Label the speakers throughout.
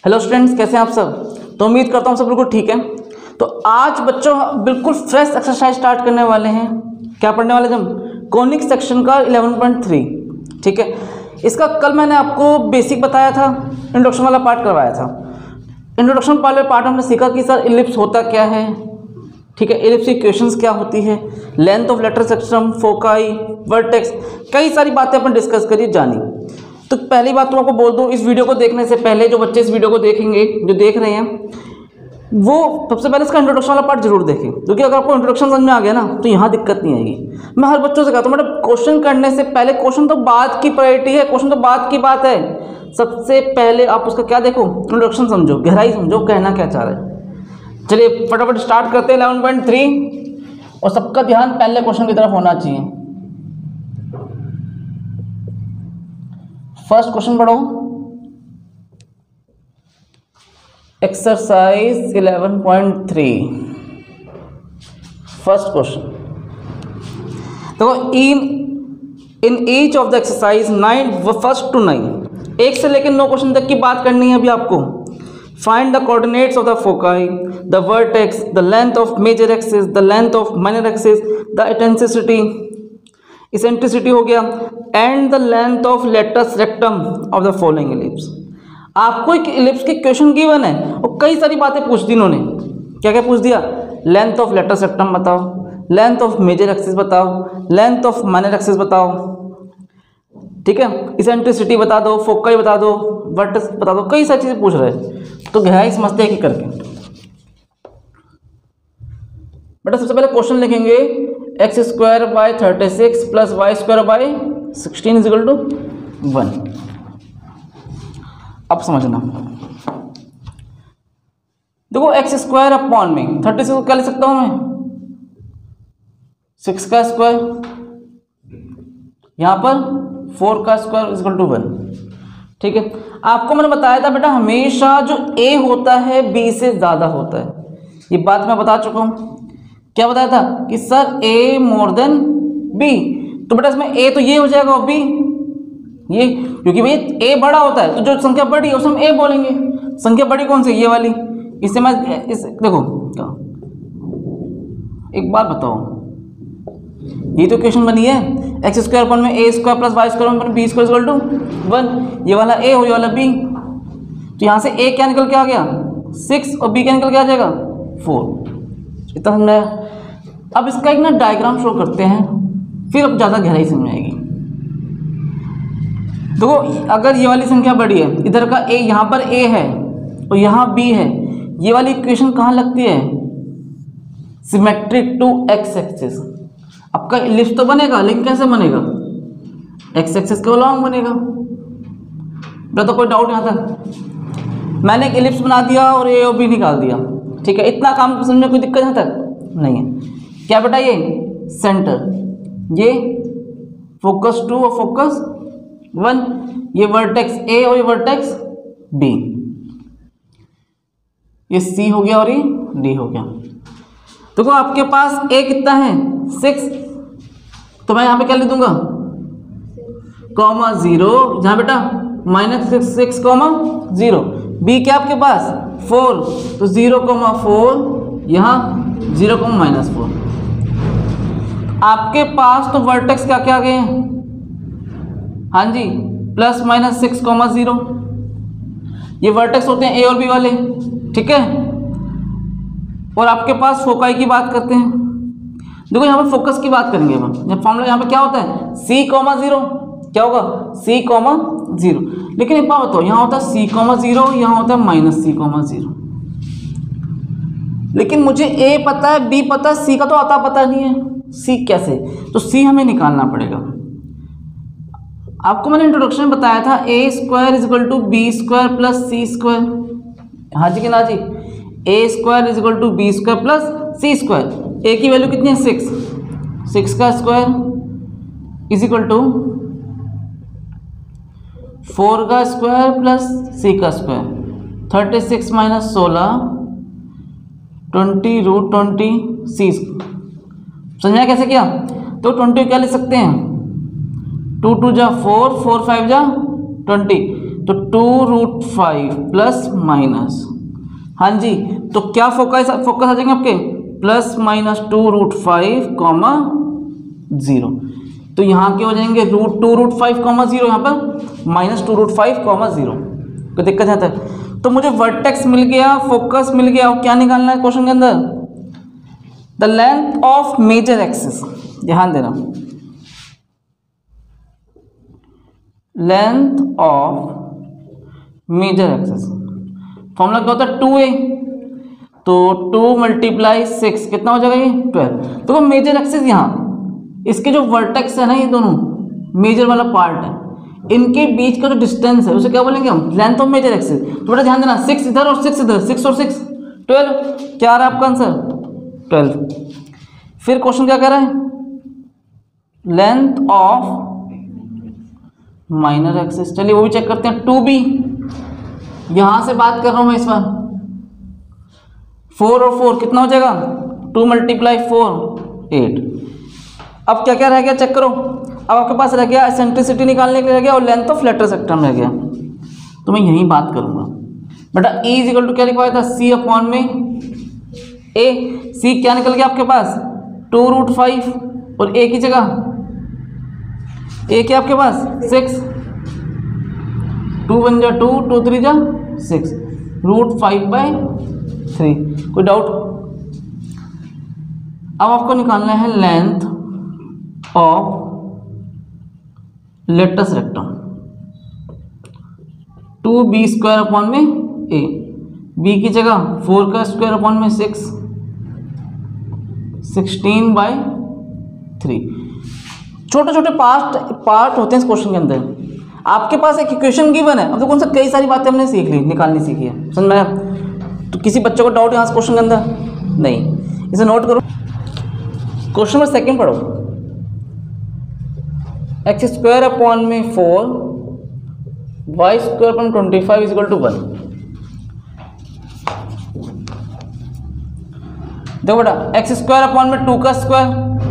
Speaker 1: Hello students, कैसे हैं आप सब। तो उम्मीद करता हूँ सब बिल्कुल ठीक है। तो आज बच्चों बिल्कुल फ्रेश एक्सरसाइज स्टार्ट करने वाले हैं। क्या पढ़ने वाले हम कॉनिक सेक्शन का 11.3। ठीक है, इसका कल मैंने आपको बेसिक बताया था, इंट्रोडक्शन वाला पार्ट करवाया था। इंट्रोडक्शन वाले पार्ट हमने सीखा कि सर इलिप्स होता क्या है, ठीक है, इलिप्स की इक्वेशंस क्या होती है, length of letter section, foci, vertex, कई सारी बातें अपन डिस्कस करी जानी। तो पहली बात तो आपको बोल दूं, इस वीडियो को देखने से पहले जो बच्चे इस वीडियो को देखेंगे, जो देख रहे हैं, वो सबसे पहले इसका इंट्रोडक्शन वाला पार्ट जरूर देखें, क्योंकि अगर आपको इंट्रोडक्शन समझ में आ गया ना तो यहाँ दिक्कत नहीं आएगी। मैं हर बच्चों से कहता हूँ मतलब क्वेश्चन करने से पहले, क्वेश्चन तो बात की प्रायोरिटी है, क्वेश्चन तो बात की बात है, सबसे पहले आप उसका क्या देखो, इंट्रोडक्शन समझो, गहराई समझो, कहना क्या चाह रहे हैं। चलिए फटाफट स्टार्ट करते हैं 11.3, और सबका ध्यान पहले क्वेश्चन की तरफ होना चाहिए। फर्स्ट क्वेश्चन पढ़ो, एक्सरसाइज 11.3। फर्स्ट क्वेश्चन देखो, in each of the exercise 9 first to 9, 1 से लेकर 9 क्वेश्चन तक की बात करनी है अभी आपको। Find the coordinates of the foci, the vertex, the length of major axis, the length of minor axis, the eccentricity हो गया, and the length of latus rectum of the following ellipse. आपको एक इलिप्स की question given है और कई सारी बातें पूछ दी इन्होंने। क्या क्या पूछ दिया, लेंथ ऑफ लेटस रेक्टम बताओ, लेंथ ऑफ मेजर एक्सिस बताओ, लेंथ ऑफ माइनर एक्सिस बताओ, ठीक है, इसेंट्रिसिटी बता दो, फोकाई बता दो, वर्टेक्स बता दो, कई सारी चीजें पूछ रहे हैं। तो गहराई समझते हैं कि करके बेटा सबसे पहले क्वेश्चन लिखेंगे, X square by 36 plus Y square by 16 is equal to 1। अब समझना, देखो एक्स स्क्वायर अपॉन में 36 को क्या लिख सकता हूं मैं, 6 का स्क्वायर, यहां पर 4 का स्क्वायर इज इक्वल टू 1। ठीक है, आपको मैंने बताया था बेटा हमेशा जो a होता है b से ज्यादा होता है, ये बात मैं बता चुका हूं। क्या बताया था कि sir a more than b, तो बेटा इसमें a तो ये हो जाएगा और b ये, क्योंकि भाई a बड़ा होता है तो जो संख्या बड़ी है उसे हम a बोलेंगे। संख्या बड़ी कौन सी, ये वाली। इससे मैं इस देखो एक बात बताओ, ये तो क्वेश्चन बनी है, एक्स स्क्वायर अपन में a square plus Y square अपन b स्क्वायर इक्वल टू 1, ये वाला a हो, ये वाला b, तो यहाँ से a क्या निकल के आ गया 6 और b क्या निकल के आ जाएगा 4। इतना समझ आया। अब इसका एक ना डायग्राम शो करते हैं, फिर अब ज़्यादा गहराई समझ आएगी। देखो अगर ये वाली संख्या बड़ी है, इधर का a, यहाँ पर a है और यहाँ b है, ये वाली इक्वेशन कहाँ लगती है, सिमेट्रिक टू एक्स एक्सिस। आपका इलिप्स तो बनेगा, लेकिन कैसे बनेगा, एक्स एक्सिस के लॉन्ग बनेगा। तो कोई डाउट यहाँ तक, मैंने एक इलिप्स बना दिया और a और b निकाल दिया, ठीक है, इतना काम समझ में कोई दिक्कत यहाँ तक नहीं है। क्या बेटा, ये सेंटर, ये फोकस 2 और फोकस 1, ये वर्टेक्स a और ये वर्टेक्स b, ये c हो गया और ये d हो गया। देखो आपके पास a कितना है 6, तो मैं यहाँ पे क्या लिख दूंगा कॉमा 0, जहाँ बेटा -6 कॉमा 0, b क्या आपके पास 4, तो 0,4, यहाँ 0,-4। आपके पास तो वर्टेक्स क्या क्या आ गए हैं, हाँ जी, +-6,0, ये वर्टेक्स होते हैं a और b वाले, ठीक है। और आपके पास फोकाई की बात करते हैं, देखो यहाँ पे फोकस की बात करेंगे हम, फॉर्मूला यहाँ पे क्या होता है c,0, क्या होगा c,0, लेकिन एक बात बताओ, यहाँ होता है c,0, यहाँ होता है -c,0, लेकिन मुझे a पता है, b पता है, c का तो आता पता नहीं है, c कैसे, तो c हमें निकालना पड़ेगा। आपको मैंने इंट्रोडक्शन में बताया था a square is equal to b square plus c square, हाँ जी कि ना जी, a square is equal to b square plus c square, a की वैल्यू कितनी है 6 का स्क्वायर इज इक्वल टू 4 का स्क्वायर प्लस c का स्क्वायर, 36 - 16 20√20 c। समझना कैसे किया, तो 20 क्या लिख सकते हैं, 2 × 2 = 4, 4 × 5 = 20, तो 2√5 प्लस माइनस, हाँ जी, तो क्या फोकस आ जाएंगे आपके प्लस माइनस 2√5 कॉमा 0। तो यहाँ के हो जाएंगे √2√5 कॉमा 0, यहाँ पर माइनस 2√5 कॉमा 0। कोई दिक्कत है? तो मुझे वर्टेक्स मिल गया, फोकस मिल गया, और क्या निकालना है क्वेश्चन के अंदर? The length of major axis. ध्यान देना, length of major axis formula क्या होता है? 2a, तो 2 × 6 कितना हो जाएगा? ये 12। तो मेजर एक्सिस यहाँ इसके जो वर्टेक्स है ना, ये दोनों मेजर वाला पार्ट है, इनके बीच का जो डिस्टेंस है उसे क्या बोलेंगे हम? Length of major axis. तो बेटा ध्यान देना, 6 इधर और 6 इधर, 6 और 6 12। क्या आ रहा है आपका आंसर? 12। फिर क्वेश्चन क्या कह रहा है? Length of minor axis. चलिए वो भी चेक करते हैं। 2b, यहां से बात कर रहा हूं मैं इस बार। 4 और 4 कितना हो जाएगा? 2 × 4 8। अब क्या क्या रह गया चेक करो। अब आपके पास रह गया एसेंट्रिसिटी निकालने के लिए रह गया, और लेंथ ऑफ लेटर सेक्टम रह गया। तो मैं यही बात करूंगा बेटा। E = क्या लिखवाया था? C अपॉन में A। C क्या निकल गया आपके पास? 2√5, और A की जगह A क्या आपके पास? 6। 2 × 2, 2 × 3 = 6, √5/3। कोई डाउट? अब आपको निकालना है length of latus rectum. 2b² upon में A, B की जगह 4² अपॉन में 6, 16/3। छोटे छोटे पार्ट होते हैं इस क्वेश्चन के अंदर। आपके पास एक इक्वेशन गिवन है, अब तो कौन सा कई सारी बातें हमने सीख ली, निकालनी सीखी है, समझ में आया? तो किसी बच्चे को डाउट यहाँ से क्वेश्चन के अंदर नहीं, इसे नोट करो। क्वेश्चन नंबर 2 पढ़ो। x² अपॉन में 4, y² अपॉन 25 = 1। देखो बेटा, x² अपॉन में 2 का स्क्वायर,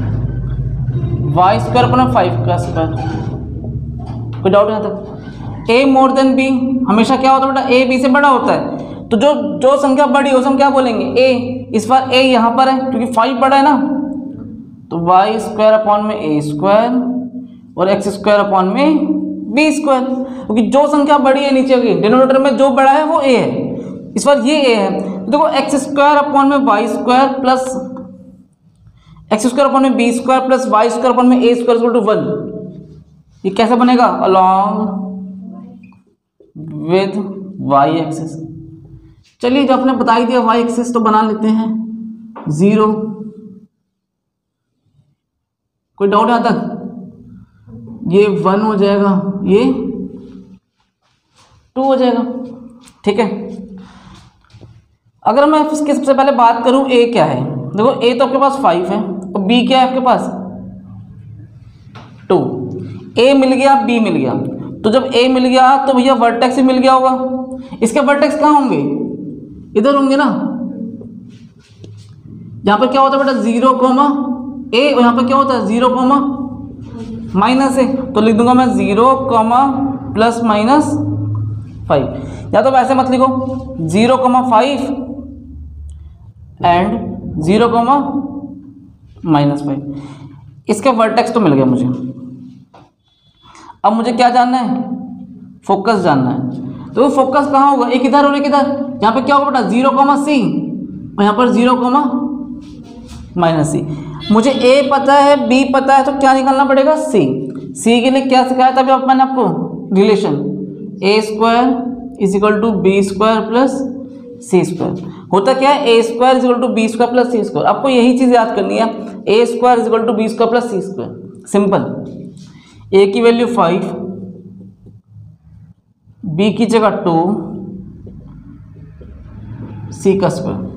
Speaker 1: y² अपॉन में 5 का स्क्वायर। कोई डाउट यहाँ तक? a मोर देन b हमेशा क्या होता है बेटा? a b से बड़ा होता है। तो जो संख्या बड़ी हो उसे हम क्या बोलेंगे? a। इस बार a यहाँ पर है क्योंकि 5 बड़ा है ना, तो y² अपॉन में a² और x² अपॉन में b²। क्योंकि जो संख्या बड़ी है नीचे की डिनोमिनेटर में जो बड़ा है वो a है, इस बार ये a है। तो देखो x² अपॉन में y² प्लस x² अपॉन में b² प्लस y² अपॉन में a² = 1। ये कैसे बनेगा? Along with y axis. चलिए जब आपने बता ही दिया y एक्सिस तो बना लेते हैं 0। कोई डाउट यहाँ तक? ये 1 हो जाएगा, ये 2 हो जाएगा, ठीक है। अगर मैं इसके सबसे पहले बात करूं a क्या है, देखो a तो आपके पास 5 है और b क्या है आपके पास? 2। a मिल गया, b मिल गया, तो जब a मिल गया तो भैया वर्टेक्स भी मिल गया होगा। इसके वर्टेक्स कहाँ होंगे? इधर होंगे ना। यहाँ पर क्या होता है बेटा? 0, a, और यहाँ पर क्या होता है? 0, माइनस है, तो लिख दूंगा मैं 0, ±5। या तो वैसे मत लिखो 0,5 एंड 0, -5। इसके वर्टेक्स तो मिल गया मुझे। अब मुझे क्या जानना है? फोकस जानना है। तो फोकस कहाँ होगा? एक इधर और एक इधर। यहाँ पे क्या होगा बेटा? 0, c, और यहाँ पर 0, -c। मुझे a पता है, b पता है, तो क्या निकालना पड़ेगा? c के लिए क्या सिखाया था अभी मैंने आपको? Relation a² = b² + c²। होता क्या है? a² = b² + c²। आपको यही चीज़ याद करनी है, a² = b² + c²। Simple. a की वैल्यू 5, b की जगह 2, c का स्क्वायर।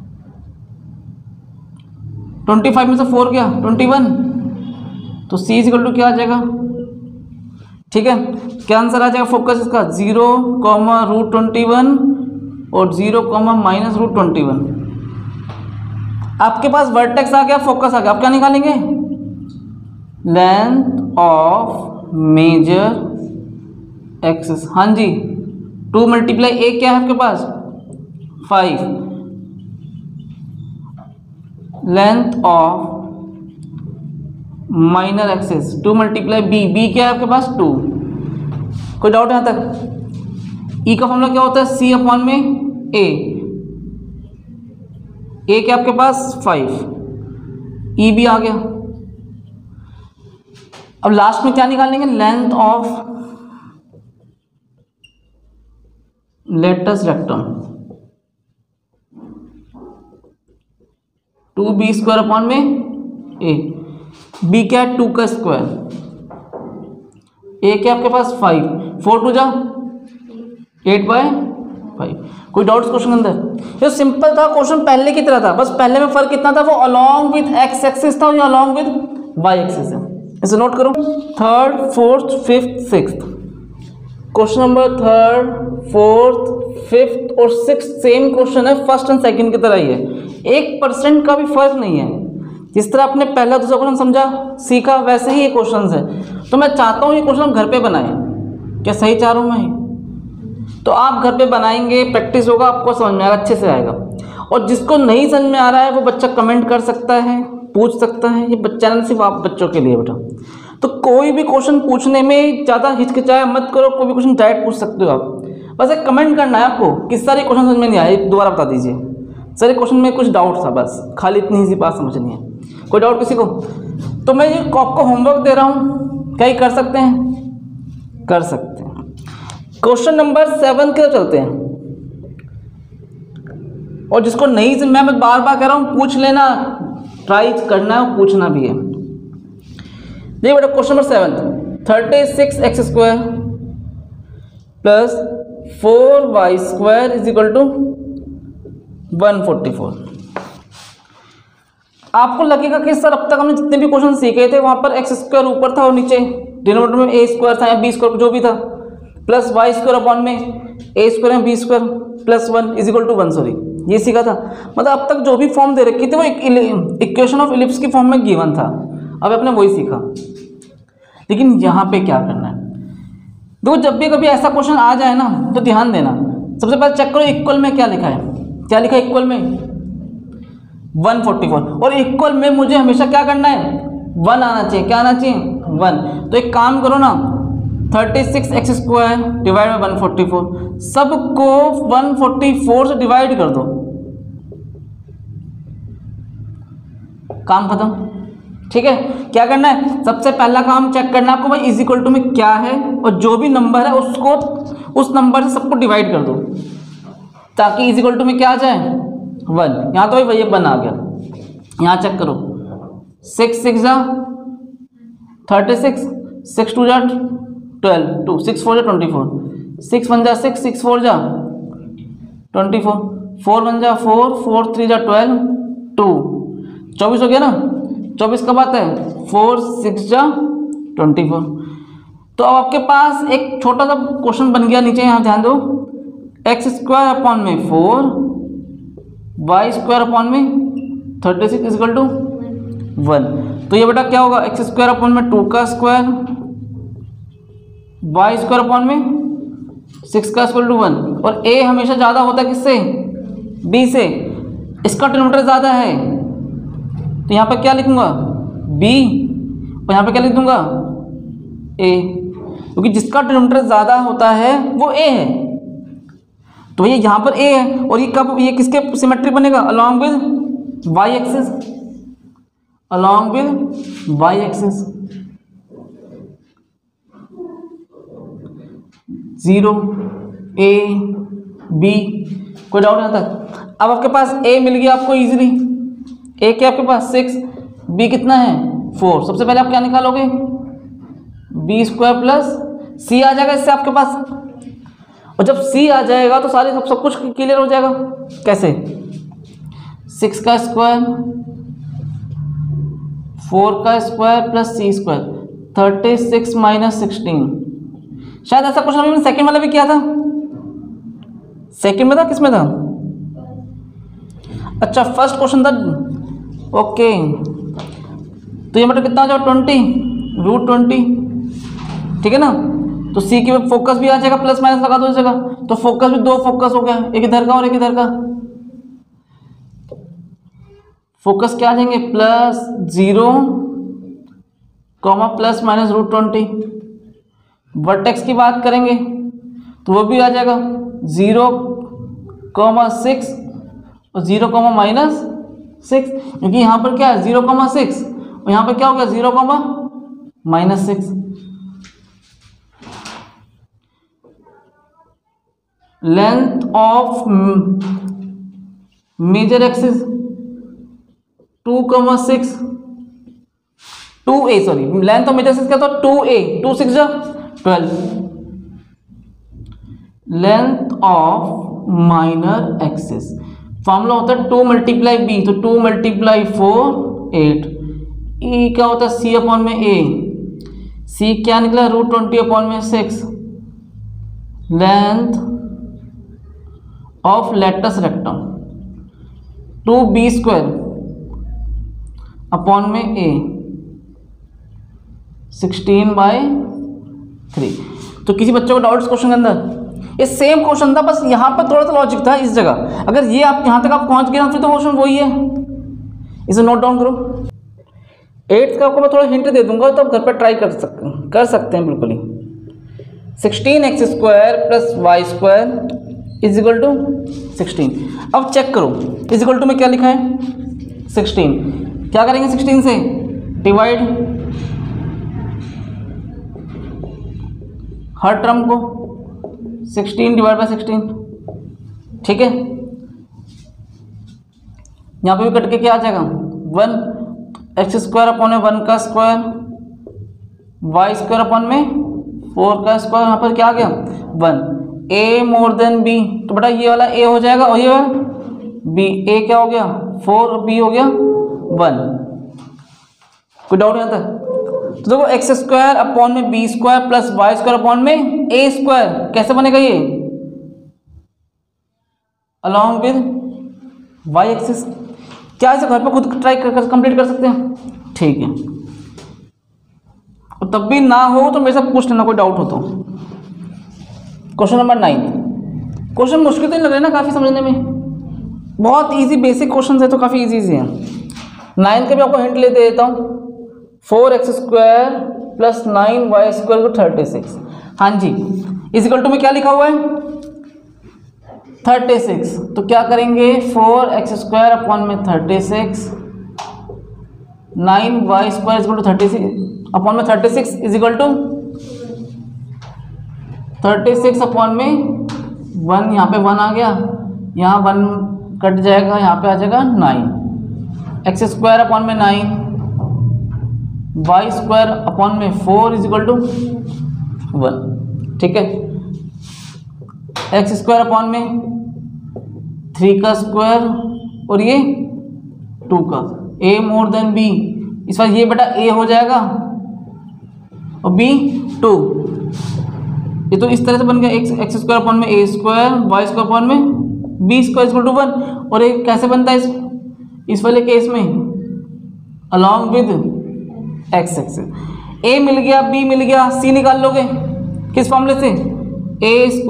Speaker 1: 25 में से 4 क्या? 21, तो c = क्या आ जाएगा? ठीक है, क्या आंसर आ जाएगा फोकस इसका? 0, √21 और 0, -√21। आपके पास वर्टेक्स आ गया, फोकस आ गया। आप क्या निकालेंगे? Length of major axis. हाँ जी, 2 मल्टीप्लाई ए क्या है आपके पास 5, length of minor axis 2 multiply B, B क्या है आपके पास 2। कोई डाउट यहाँ तक? ई का फॉर्मूला क्या होता है सी अपॉन में ए क्या आपके पास 5, ई भी आ गया। अब लास्ट में क्या निकालेंगे length of latus rectum 2b square upon में ए, बी क्या है 2 का स्क्वायर, ए क्या आपके पास 5, 4 टू जा 8/5। कोई डाउट्स क्वेश्चन के अंदर? ये सिंपल था क्वेश्चन, पहले की तरह था, बस पहले में फर्क कितना था, वो अलोंग विद एक्स एक्सिस था या अलोंग विद वाई एक्सिस है। इसे नोट करो। Third, fourth, fifth, sixth, question number third, fourth, fifth और सिक्स्थ सेम क्वेश्चन है, फर्स्ट एंड सेकंड की तरह ही है, 1% का भी फर्क नहीं है। जिस तरह आपने पहला दूसरा क्वेश्चन समझा सीखा वैसे ही ये क्वेश्चन है। तो मैं चाहता हूँ ये क्वेश्चन आप घर पे बनाएं। क्या सही चाह रहा हूँ मैं? तो आप घर पे बनाएंगे, प्रैक्टिस होगा, आपको समझ में आएगा, अच्छे से आएगा। और जिसको नहीं समझ में आ रहा है वो बच्चा कमेंट कर सकता है, पूछ सकता है। ये चैनल सिर्फ आप बच्चों के लिए बेटा। तो कोई भी क्वेश्चन पूछने में ज़्यादा हिचकिचाया मत करो, कोई भी क्वेश्चन डायरेक्ट पूछ सकते हो आप। बस एक कमेंट करना है आपको किस सारे क्वेश्चन समझ में नहीं आए, दोबारा बता दीजिए सर क्वेश्चन में कुछ डाउट था, बस खाली इतनी सी बात समझनी है। कोई डाउट किसी को? तो मैं ये आपको होमवर्क दे रहा हूँ, क्या ही कर सकते हैं? कर सकते हैं। क्वेश्चन नंबर 7 की तरफ चलते हैं। और जिसको नहीं समझ, मैं बार बार कह रहा हूँ, पूछ लेना, ट्राई करना है, पूछना भी है। देखिए बेटा question number 7, 36x square plus 4y square is equal to 144। आपको लगेगा कि सर अब तक हमने जितने भी क्वेश्चन सीखे थे वहां पर एक्स स्क्वायर ऊपर था और नीचे डिनोमिनेटर में ए स्क्वायर था या बी स्क्वायर जो भी था, प्लस वाई स्क्वायर अपॉन में ए स्क्वायर या B square plus 1 is equal to 1, sorry ये सीखा था। मतलब अब तक जो भी फॉर्म दे रखी थी वो इक्वेशन ऑफ इलिप्स की फॉर्म में गिवन था, अब आपने वही सीखा। लेकिन यहाँ पे क्या करना है, देखो जब भी कभी ऐसा क्वेश्चन आ जाए ना तो ध्यान देना, सबसे पहले चेक करो इक्वल में क्या लिखा है। क्या लिखा है इक्वल में? 144। और इक्वल में मुझे हमेशा क्या करना है? 1 आना चाहिए। क्या आना चाहिए? 1। तो एक काम करो ना, 36x स्क्वायर डिवाइड बाई 144, सबको 144 से डिवाइड कर दो, काम खत्म। ठीक है, क्या करना है? सबसे पहला काम चेक करना है आपको भाई इज इक्वल टू में क्या है, और जो भी नंबर है उसको उस नंबर से सबको डिवाइड कर दो, ताकि इज इक्वल टू में क्या आ जाए? 1। यहाँ तो भाई 1 आ गया। यहाँ चेक करो, 6 6 जा 36, 6 2 जा 12, 2 6 4 जा 24, 6 1 जा 6, 6 4 जा 24, 4 1 जा 4, 4 3 जा 12, 2 24 हो गया ना। 24 कब आता है? 4 6 जा 24। तो अब आपके पास एक छोटा सा क्वेश्चन बन गया नीचे, यहाँ ध्यान दो, एक्स स्क्वायर अपॉन में 4 वाई स्क्वायर अपॉन में 36 इज इक्वल टू 1। तो ये बेटा क्या होगा? एक्स स्क्वायर अपॉन में 2 का स्क्वायर वाई स्क्वायर अपॉन में 6 का स्क्वायर टू 1। और ए हमेशा ज़्यादा होता है किससे? बी से। इसका डिनोमिनेटर ज़्यादा है तो यहाँ पर क्या लिखूंगा? बी, और यहाँ पे क्या लिख दूंगा? ए, क्योंकि जिसका डिनोमिनेटर ज़्यादा होता है वो ए है। तो ये यहाँ पर ए है, और ये कब, ये किसके सिमेट्रिक बनेगा? Along with Y axis, along with Y axis. 0 A B, कोई डाउट यहाँ तक? अब आपके पास ए मिल गया आपको इजीली। ए क्या आपके पास? 6, बी कितना है? 4। सबसे पहले आप क्या निकालोगे? बी स्क्वायर प्लस सी आ जाएगा इससे आपके पास, और जब सी आ जाएगा तो सारे सब कुछ क्लियर हो जाएगा। कैसे? 6 का स्क्वायर 4 का square plus C square 36 minus 16। शायद ऐसा क्वेश्चन अभी सेकंड वाला भी किया था। सेकंड में था, किस में था? अच्छा फर्स्ट क्वेश्चन था। ओके, तो ये मतलब कितना हो जाएगा? 20 √20, ठीक है ना। तो सी के फोकस भी आ जाएगा, प्लस माइनस लगा दो इस जगह, तो फोकस भी दो फोकस हो गया, एक इधर का और एक इधर का। फोकस क्या आ जाएंगे, +0, प्लस माइनस √20। वर्टेक्स की बात करेंगे तो वो भी आ जाएगा 0, 6 और 0, -6, क्योंकि यहाँ पर क्या है 0,6 और यहाँ पर क्या हो गया 0, -6। Length of major axis 2,6, 2a, sorry length of major axis क्या था 2a, 2 6 जा 12। Length of minor axis formula होता है 2 × b, तो 2 × 4 8। e क्या होता है c/a, c क्या निकला √20/6। Length of latus rectum 2b² upon में a 16/3। तो किसी बच्चों को डाउट्स क्वेश्चन के अंदर, ये सेम क्वेश्चन था, बस यहाँ पर थोड़ा सा लॉजिक था इस जगह। अगर ये आप यहाँ तक आप पहुँच गए ना फिर तो क्वेश्चन वही है, इसे नोट डाउन करो। 8th का आपको मैं थोड़ा हिंट दे दूंगा, तो आप घर पर ट्राई कर सकते हैं बिल्कुल ही। 16x² + y² = 16। अब चेक करो = में क्या लिखा है 16। क्या करेंगे 16 से डिवाइड हर टर्म को, 16 / 16, ठीक है। यहाँ पे भी कट के क्या आ जाएगा 1, x² अपॉन में 1 का स्क्वायर, y² अपॉन में 4 का स्क्वायर, यहाँ पर क्या आ गया 1। a मोर देन b, तो बेटा ये वाला a हो जाएगा और ये वाला b। a क्या हो गया 4 और b हो गया 1। कोई डाउट नहीं आता? तो देखो x² अपॉन में b² प्लस y² अपॉन में a², कैसे बनेगा ये अलॉन्ग विद y एक्सिस। क्या इसे घर पर खुद ट्राई कर कंप्लीट कर सकते हैं, ठीक है। और तब भी ना हो तो मेरे से पूछ लेना कोई डाउट हो तो। Question number 9। क्वेश्चन मुश्किल तो नहीं लग रहा है ना काफ़ी समझने में, बहुत इजी बेसिक क्वेश्चन है तो काफ़ी इजी है। 9 का भी आपको हिंट ले देता हूँ। 4x² + 9y² 36। हाँ जी, = में क्या लिखा हुआ है 36। तो क्या करेंगे 4x² अपॉन में 36, 9y² 36 अपॉन में 36 36 अपॉन में 1, यहाँ पे 1 आ गया, यहाँ 1 कट जाएगा, यहाँ पे आ जाएगा 9। x² अपॉन में 9, y² अपॉन में 4 = 1, ठीक है। x² अपॉन में 3 का स्क्वायर और ये 2 का, a मोर देन b, इस बार ये बेटा a हो जाएगा और b 2। ये तो इस तरह से बन गया x² अपॉन में a², y² अपॉन में b² = 1। और ये कैसे बनता है इस वाले केस में along with x axis. a मिल गया, b मिल गया, c निकाल लोगे किस फॉर्मूले से a² =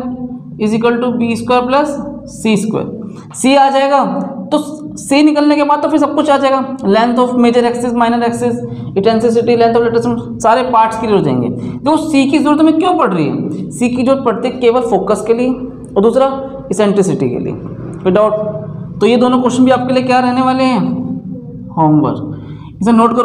Speaker 1: b² + c²। c आ जाएगा तो c निकलने के बाद तो फिर सब कुछ आ जाएगा। Length of major axis, minor axis, intensity, length of latus, सारे पार्ट्स क्लियर हो जाएंगे। तो c की जरूरत हमें क्यों पड़ रही है, c की जरूरत पड़ती है केवल फोकस के लिए और दूसरा इसेंट्रिसिटी के लिए। विदाउट तो ये दोनों क्वेश्चन भी आपके लिए क्या रहने वाले हैं होमवर्क, इसे नोट करो।